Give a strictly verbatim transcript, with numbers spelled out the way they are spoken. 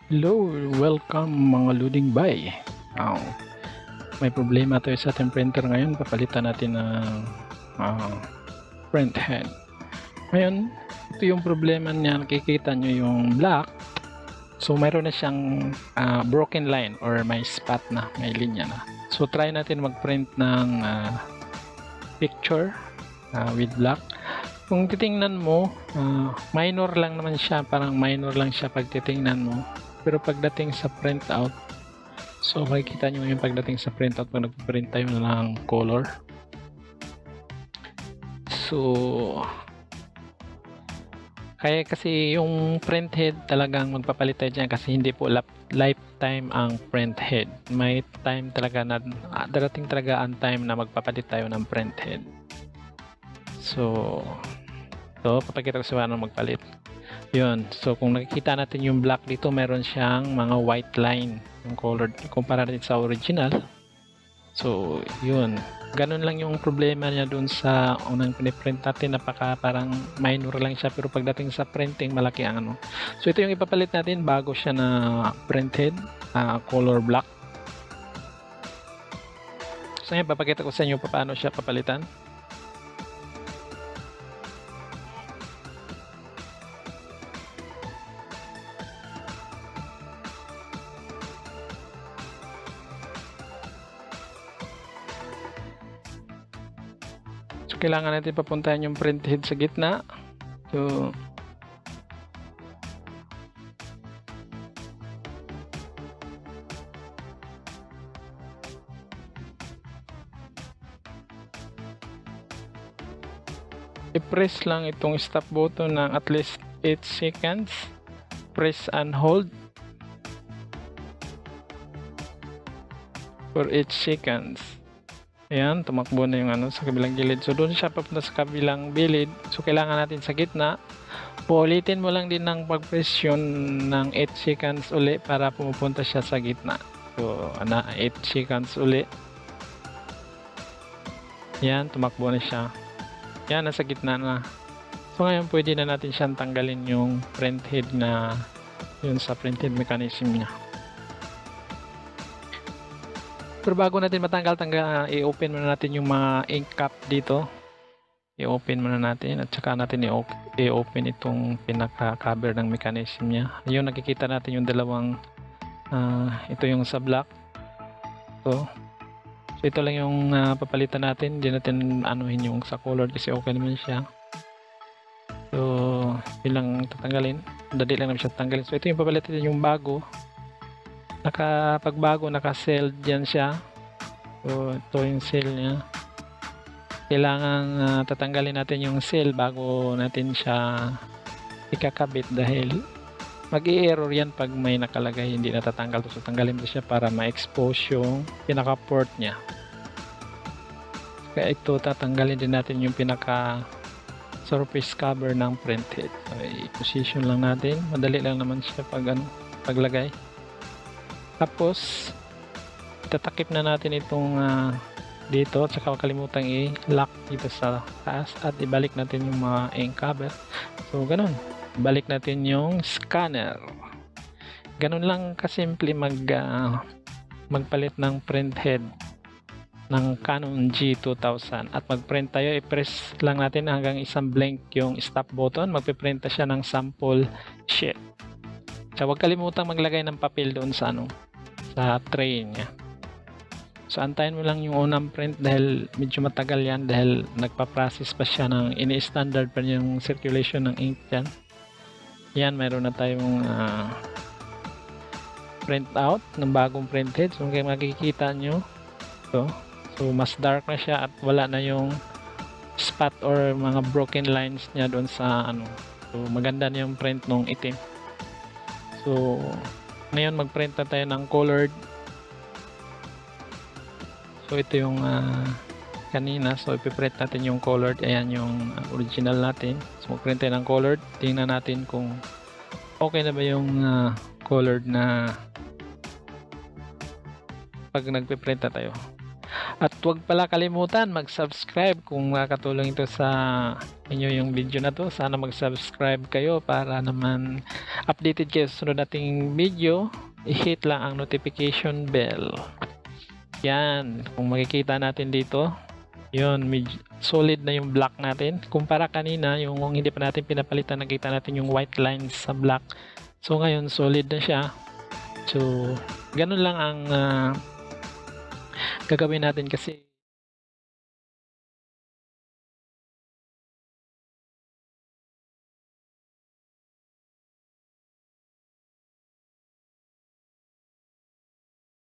Hello, welcome mga loading bay. Oh, may problema tayo sa ating printer ngayon. Papalitan natin ng uh, print head. Ngayon, ito yung problema niya. Nakikita nyo yung black. So, mayroon na siyang uh, broken line or may spot na, may linya na. So, try natin mag-print ng uh, picture uh, with black. Kung titingnan mo, uh, minor lang naman siya. Parang minor lang siya pag titingnan mo. Pero pagdating sa printout, so makikita nyo yung pagdating sa printout pag nag-print tayo ng color. So, kaya kasi yung print head talagang magpapalit tayo dyan kasi hindi po lifetime ang print head. May time talaga na, darating talaga ang time na magpapalit tayo ng print head. So, so papakita ko sa paano magpalit. Yun. So, kung nakikita natin yung black dito, meron siyang mga white line yung color kumpara din sa original. So, yun. Ganun lang yung problema niya dun sa unang piniprint natin. Napaka parang minor lang siya pero pagdating sa printing, malaki ang ano. So, ito yung ipapalit natin bago siya na printed, uh, color black. So, ngayon, papakita ko sa inyo paano siya papalitan. Kailangan natin papuntahan yung print head sa gitna. So, i-press lang itong stop button ng at least eight seconds. Press and hold for eight seconds. Ayan, tumakbo na yung ano sa kabilang gilid. So, doon siya papunta sa kabilang gilid. So, kailangan natin sa gitna. Ulitin mo lang din ng pag-press yun ng eight seconds uli para pumupunta siya sa gitna. So, ana, eight seconds uli. Ayan, tumakbo na siya. Ayan, nasa gitna na. So, ngayon pwede na natin siyang tanggalin yung print head na yun sa print head mechanism niya. Pero bago natin matanggal, tanggal, i-open muna natin yung mga ink cap dito. I-open muna natin at saka natin i-open itong pinaka-cover ng mechanism niya. Ayun, nakikita natin yung dalawang, uh, ito yung sa black. So, so ito lang yung uh, papalitan natin. Hindi natin anuhin yung sa color kasi okay naman siya. So, ilang tatanggalin. Dali lang naman siya tatanggalin. So, ito yung papalitan yung bago. Nakapagbago, naka-seal dyan siya. So, ito yung seal niya. Kailangan uh, tatanggalin natin yung seal bago natin siya ikakabit dahil mag-i-error yan pag may nakalagay hindi natatanggal. So, tanggalin mo siya para ma-expose yung pinaka-port niya. Kaya ito, tatanggalin din natin yung pinaka-surface cover ng print head. So, i-position lang natin. Madali lang naman siya pag ano, paglagay. Tapos, itatakip na natin itong uh, dito at saka kalimutan i-lock dito sa taas at ibalik natin yung mga ink cover. So, ganun. Balik natin yung scanner. Ganun lang kasimple mag, uh, magpalit ng print head ng Canon G two thousand. At mag-print tayo, i-press lang natin hanggang isang blank yung stop button. Magpiprint siya ng sample sheet. So, huwag kalimutan maglagay ng papel doon sa ano, sa tray niya. So, antayin mo lang yung unang print dahil medyo matagal yan dahil nagpa-process pa siya ng ini-standard pa yung circulation ng ink dyan. Yan, mayroon na tayong uh, print out ng bagong printed. So, kung makikita nyo, so, so, mas dark na siya at wala na yung spot or mga broken lines niya doon sa ano. So, maganda na yung print nung itim. So, ngayon mag-print na tayo ng colored. So, ito yung uh, kanina. So, ipiprint natin yung colored. Ayan yung original natin. So, mag-print tayo ng colored. Tingnan natin kung okay na ba yung uh, colored na pag nagpiprint na tayo. At huwag pala kalimutan mag-subscribe kung makakatulong ito sa inyo yung video na to. Sana mag-subscribe kayo para naman updated kayo sa sunod nating video. I-hit lang ang notification bell. Yan, kung makikita natin dito, yun, solid na yung black natin. Kumpara kanina, yung kung hindi pa natin pinapalitan, nakita natin yung white lines sa black. So ngayon, solid na siya. So, ganun lang ang uh, gagawin natin kasi